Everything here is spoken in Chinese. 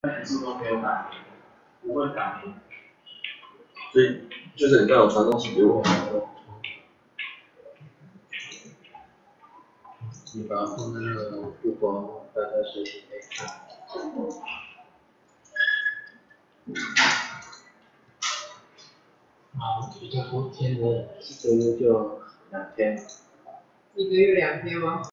自动没有打鸣，不会打鸣。 所以就是你刚有传东西给我， 你把它放在那个布包，大家随时可以看。啊，比较多天的，1个月就2天。 1个月2天吗？